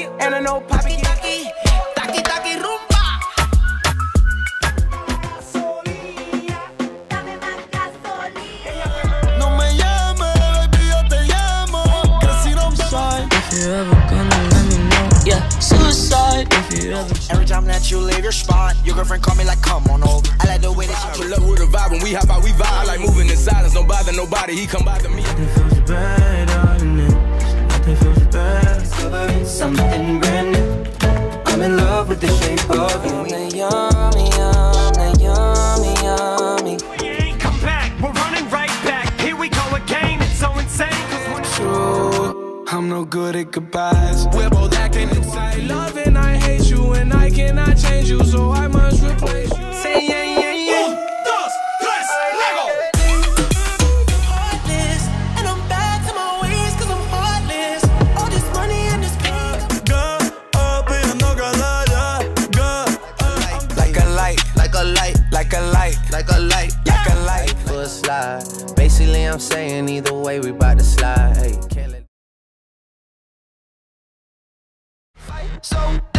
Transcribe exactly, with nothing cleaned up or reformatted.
And I know Papi Taki, Taki Taki Rumba. No me llames, baby, yo te llamo. Cause you don't shine. If you ever gonna let me know, yeah, suicide. If you ever. Every time that you leave your spot, your girlfriend call me like, come on over. I like the way that she pull up with a vibe when we hop out, we vibe. I like moving in silence, don't bother nobody. He come bother me. Nothing feels better than it. Nothing feels better. discovering something brand new. I'm in love with the shape of you. I'm the yummy, yum, the yummy, yummy. We ain't come back, we're running right back. Here we go again, it's so insane. Cause we're True, I'm no good at goodbyes. We're both acting insane. Love and I hate you, and I cannot change you, so I must replace you. Say yeah, yeah, yeah. Like a light, like a light, like a light. For a slide. Basically, I'm saying either way, we bout to slide. Hey, can't let... So